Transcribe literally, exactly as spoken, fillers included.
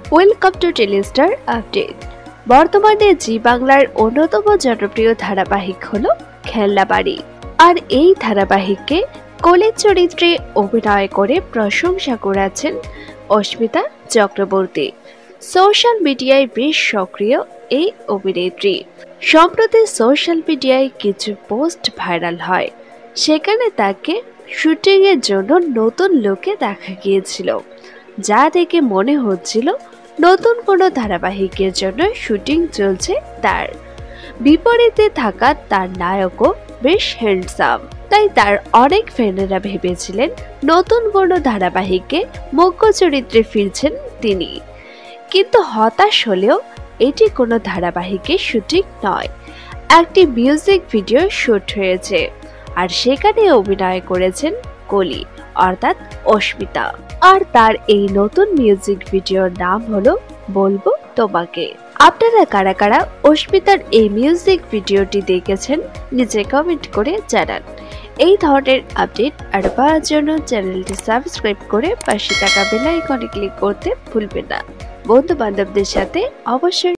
Welcome to Telestar update. বর্তমানে জি বাংলার অন্যতম জনপ্রিয় ধারাবাহিক হলো খেলনা বাড়ি। আর এই ধারাবাহিককে কলির চরিত্রে অভিনয় করে প্রশংসা করেছেন অস্মিতা চক্রবর্তী। সোশ্যাল মিডিয়ায় বেশ সক্রিয় এই অভিনেত্রী। সম্প্রতি সোশ্যাল মিডিয়ায় কিছু পোস্ট ভাইরাল হয়, সেখানে তাকে শুটিং এর জন্য নতুন লুকে দেখা গিয়েছিল, যা দেখে মনে হচ্ছিল নতুন কোনো ধারাবাহিকের জন্য শুটিং চলছে তার। বিপরীতে থাকা তার নায়কও বেশ হ্যান্ডসাম, তাই তার অনেক ফ্যানেরা ভেবেছিলেন নতুন কোনো ধারাবাহিকে মুখ্য চরিত্রে ফিরছেন তিনি। কিন্তু হতাশ হলেও এটি কোনো ধারাবাহিকের শুটিং নয়, একটি মিউজিক ভিডিও শুট হয়েছে, আর সেখানে অভিনয় করেছেন কলি অর্থাৎ অস্মিতা। আর তার এই নতুন মিউজিক ভিডিওর নাম হলো বলবো তোমাকে। আপনারা কারা কারা অস্মিতার এই মিউজিক ভিডিওটি দেখেছেন নিচে কমেন্ট করে জানান। এই ধরনের আপডেট আর পাওয়ার জন্য চ্যানেলটি সাবস্ক্রাইব করে পাশে থাকা বেল আইকনে ক্লিক করতে ভুলবেন না। বন্ধু বান্ধবদের সাথে অবশ্যই